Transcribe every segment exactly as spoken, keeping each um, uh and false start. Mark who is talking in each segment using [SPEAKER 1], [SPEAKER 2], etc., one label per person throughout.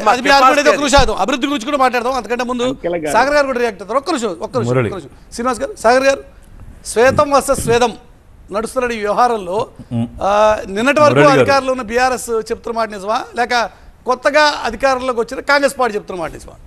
[SPEAKER 1] అభివృద్ధి గురించి కూడా మాట్లాడదాం. అంతకంటే ముందు సాగర్ గారు కూడా రియాక్ట్ అవుతారు. ఒక్క నిమిషం ఒక్క నిమిషం శ్రీనివాస్ గారు. సాగర్ గారు, శ్వేతం వర్సెస్ స్వేదం నడుస్తున్న ఈ వ్యవహారంలో నిన్నటి వరకు అధికారంలో ఉన్న బీఆర్ఎస్ చెప్తున్న మాట నిజమా, లేక కొత్తగా అధికారంలోకి వచ్చిన కాంగ్రెస్ పార్టీ చెప్తున్న మాట నిజమా?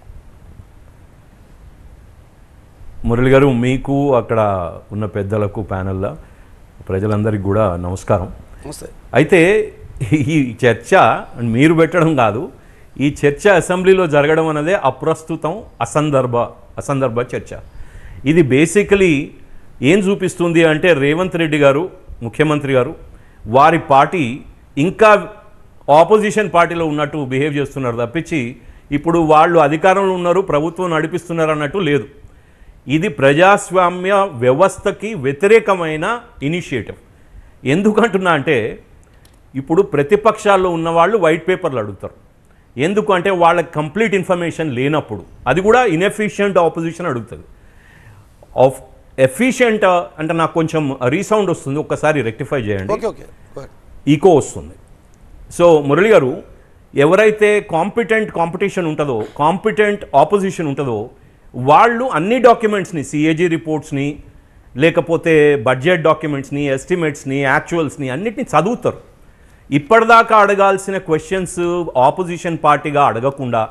[SPEAKER 2] మురళి గారు, మీకు అక్కడ ఉన్న పెద్దలకు ప్యానెల్లో ప్రజలందరికీ కూడా నమస్కారం. అయితే ఈ చర్చ మీరు పెట్టడం కాదు, ఈ చర్చ అసెంబ్లీలో జరగడం అన్నదే అప్రస్తుతం, అసందర్భ అసందర్భ చర్చ. ఇది బేసికలీ ఏం చూపిస్తుంది అంటే రేవంత్ రెడ్డి గారు ముఖ్యమంత్రి గారు వారి పార్టీ ఇంకా ఆపోజిషన్ పార్టీలో ఉన్నట్టు బిహేవ్ చేస్తున్నారు తప్పించి ఇప్పుడు వాళ్ళు అధికారంలో ఉన్నారు, ప్రభుత్వం నడిపిస్తున్నారు అన్నట్టు లేదు. ఇది ప్రజాస్వామ్య వ్యవస్థకి వ్యతిరేకమైన ఇనిషియేటివ్. ఎందుకంటున్నా అంటే ఇప్పుడు ప్రతిపక్షాల్లో ఉన్నవాళ్ళు వైట్ పేపర్లు అడుగుతారు. ఎందుకు అంటే వాళ్ళకి కంప్లీట్ ఇన్ఫర్మేషన్ లేనప్పుడు, అది కూడా ఇన్ఎఫిషియంట్ ఆపోజిషన్ అడుగుతుంది. ఆఫ్ ఎఫిషియంట్ అంటే నాకు కొంచెం రీసౌండ్ వస్తుంది, ఒక్కసారి రెక్టిఫై చేయండి, ఈకో వస్తుంది. సో మురళి గారు, ఎవరైతే కాంపిటెంట్ కాంపిటీషన్ ఉంటుందో, కాంపిటెంట్ ఆపోజిషన్ ఉంటుందో వాళ్ళు అన్ని డాక్యుమెంట్స్ని, సిఏజీ రిపోర్ట్స్ని, లేకపోతే బడ్జెట్ డాక్యుమెంట్స్ని, ఎస్టిమేట్స్ని, యాక్చువల్స్ని అన్నిటిని చదువుతారు. ఇప్పటిదాకా అడగాల్సిన క్వశ్చన్స్ ఆపోజిషన్ పార్టీగా అడగకుండా,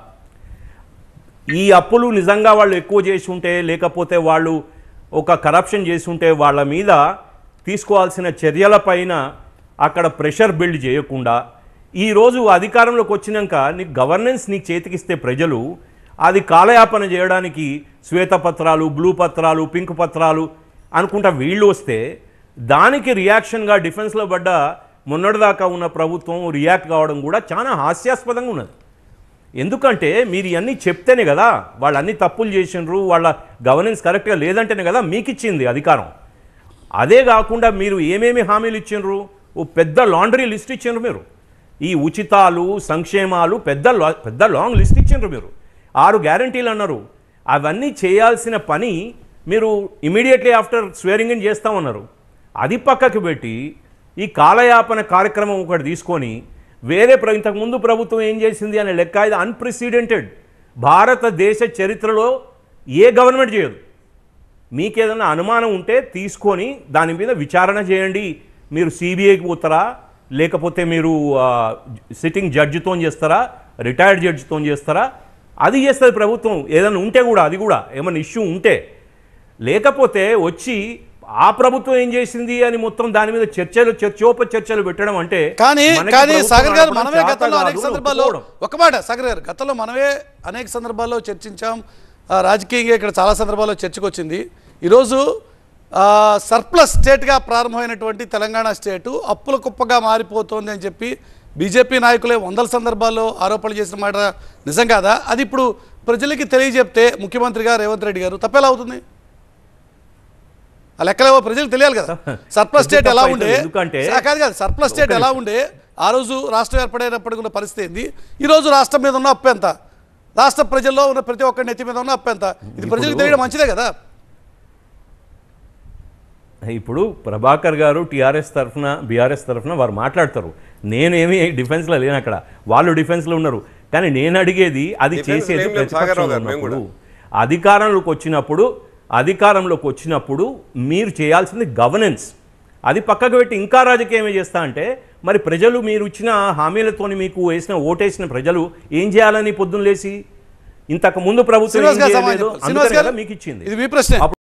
[SPEAKER 2] ఈ అప్పులు నిజంగా వాళ్ళు ఎక్కువ చేసి ఉంటే, లేకపోతే వాళ్ళు ఒక కరప్షన్ చేసి ఉంటే వాళ్ళ మీద తీసుకోవాల్సిన చర్యలపైన అక్కడ ప్రెషర్ బిల్డ్ చేయకుండా, ఈరోజు అధికారంలోకి వచ్చినాక నీకు గవర్నెన్స్ నీకు చేతికిస్తే ప్రజలు అది కాలయాపన చేయడానికి శ్వేతపత్రాలు, బ్లూ పత్రాలు, పింక్ పత్రాలు అనుకుంటా వీళ్ళు వస్తే దానికి రియాక్షన్గా డిఫెన్స్లో పడ్డ మొన్నటిదాకా ఉన్న ప్రభుత్వం రియాక్ట్ కావడం కూడా చాలా హాస్యాస్పదంగా ఉన్నది. ఎందుకంటే మీరు ఇవన్నీ చెప్తేనే కదా, వాళ్ళు అన్ని తప్పులు చేసినారు, వాళ్ళ గవర్నెన్స్ కరెక్ట్గా లేదంటేనే కదా మీకు ఇచ్చింది అధికారం. అదే కాకుండా మీరు ఏమేమి హామీలు ఇచ్చినారు, ఓ పెద్ద లాండ్రీ లిస్ట్ ఇచ్చినారు మీరు. ఈ ఉచితాలు, సంక్షేమాలు పెద్ద పెద్ద లాంగ్ లిస్ట్ ఇచ్చినారు మీరు. ఆరు గ్యారంటీలు అన్నారు. అవన్నీ చేయాల్సిన పని మీరు ఇమీడియట్లీ ఆఫ్టర్ స్వేరింగ్ ఇన్ చేస్తామన్నారు. అది పక్కకు పెట్టి ఈ కాలయాపన కార్యక్రమం ఒకటి తీసుకొని వేరే ప్ర ఇంతకుముందు ప్రభుత్వం ఏం చేసింది అనే లెక్క ఇది అన్ప్రెసిడెంటెడ్. భారతదేశ చరిత్రలో ఏ గవర్నమెంట్ చేయదు. మీకు ఏదైనా అనుమానం ఉంటే తీసుకొని దాని మీద విచారణ చేయండి. మీరు సిబిఐకి పోతారా, లేకపోతే మీరు సిట్టింగ్ జడ్జితో చేస్తారా, రిటైర్డ్ జడ్జితో చేస్తారా, అది చేస్తుంది ప్రభుత్వం. ఏదైనా ఉంటే కూడా, అది కూడా ఏమైనా ఇష్యూ ఉంటే. లేకపోతే వచ్చి ఆ ప్రభుత్వం ఏం చేసింది అని మొత్తం దాని మీద చర్చలు చర్చోప చర్చలు పెట్టడం అంటే.
[SPEAKER 1] కానీ కానీ సాగర్ గారు, మనమే గతంలో అనేక సందర్భాల్లో ఒక మాట సాగర్ గారు గతంలో మనమే అనేక సందర్భాల్లో చర్చించాం. రాజకీయంగా ఇక్కడ చాలా సందర్భాల్లో చర్చకు వచ్చింది. ఈరోజు సర్ప్లస్ స్టేట్గా ప్రారంభమైనటువంటి తెలంగాణ స్టేటు అప్పుల కుప్పగా మారిపోతుంది అని చెప్పి బీజేపీ నాయకులే వందల సందర్భాల్లో ఆరోపణలు చేసిన మాట నిజం కాదా? అది ఇప్పుడు ప్రజలకి తెలియజెప్తే ముఖ్యమంత్రిగా రేవంత్ రెడ్డి గారు తప్పేలా అవుతుంది? ఆ లెక్కలేవో ప్రజలకు తెలియాలి కదా. సర్ప్లస్ స్టేట్ ఎలా ఉండే, కాదు కాదు సర్ప్లస్ స్టేట్ ఎలా ఉండే, ఆ రోజు రాష్ట్రం ఏర్పడేటప్పటికి ఉన్న పరిస్థితి ఏంది, ఈరోజు రాష్ట్రం మీద ఉన్న అప్పు ఎంత, రాష్ట్ర ప్రజల్లో ఉన్న ప్రతి ఒక్కరి నెత్తి మీద ఉన్న అప్పు ఎంత, ఇది ప్రజలకు తెలియడం మంచిదే కదా.
[SPEAKER 2] ఇప్పుడు ప్రభాకర్ గారు టీఆర్ఎస్ తరఫున బీఆర్ఎస్ తరఫున వారు మాట్లాడతారు. నేనేమి డిఫెన్స్లో లేను, అక్కడ వాళ్ళు డిఫెన్స్లో ఉన్నారు. కానీ నేను అడిగేది అది చేసేది ప్రతిపక్షంలో ఉన్నప్పుడు, అధికారంలోకి వచ్చినప్పుడు అధికారంలోకి వచ్చినప్పుడు మీరు చేయాల్సింది గవర్నెన్స్. అది పక్కకు పెట్టి ఇంకా రాజకీయం ఏం చేస్తా అంటే మరి ప్రజలు మీరు ఇచ్చిన హామీలతో మీకు వేసిన ఓటేసిన ప్రజలు ఏం చేయాలని పొద్దున్న లేసి ఇంతకు ముందు ప్రభుత్వం మీకు ఇచ్చింది.